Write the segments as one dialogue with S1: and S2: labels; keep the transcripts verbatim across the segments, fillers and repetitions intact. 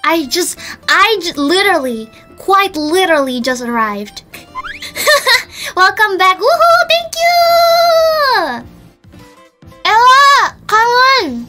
S1: I just, I just literally, quite literally just arrived. Welcome back. Woohoo, thank you. Ella, kangen.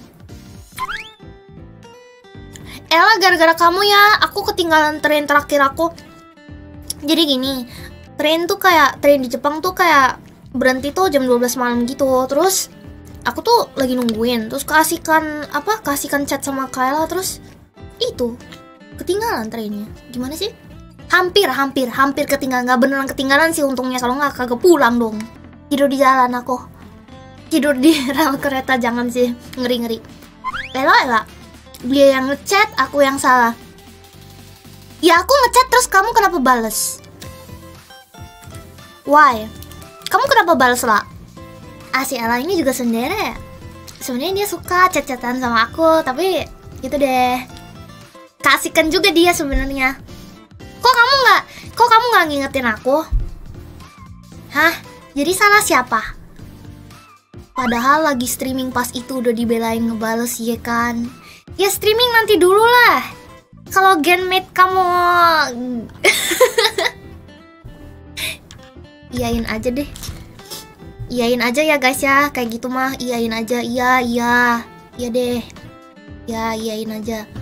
S1: Ella, gara-gara kamu ya, aku ketinggalan train terakhir aku. Jadi gini, train tuh kayak, train di Jepang tuh kayak berhenti tuh jam dua belas malam gitu. Terus aku tuh lagi nungguin, terus kasihkan apa kasihkan chat sama Kayla, terus itu ketinggalan trainnya. Gimana sih? Hampir hampir hampir ketinggalan, nggak beneran ketinggalan sih untungnya, kalau nggak kagak pulang dong. Tidur di jalan aku, tidur di rel kereta, jangan sih, ngeri ngeri. Ela Ela, dia yang ngechat, aku yang salah. Ya aku ngechat terus kamu kenapa bales? Why? Kamu kenapa bales lah? Ah, si Ella ini juga sendiri. Sebenarnya dia suka chat-chatan sama aku, tapi gitu deh. Kasihkan juga dia sebenarnya. Kok kamu nggak? Kok kamu nggak ngingetin aku? Hah? Jadi salah siapa? Padahal lagi streaming pas itu udah dibelain ngebales, ya kan? Ya streaming nanti dulu lah. Kalau genmate kamu iyain aja deh. Iyain aja ya guys ya, kayak gitu mah iyain aja. Iya, iya. Iya deh. Ya, iyain aja.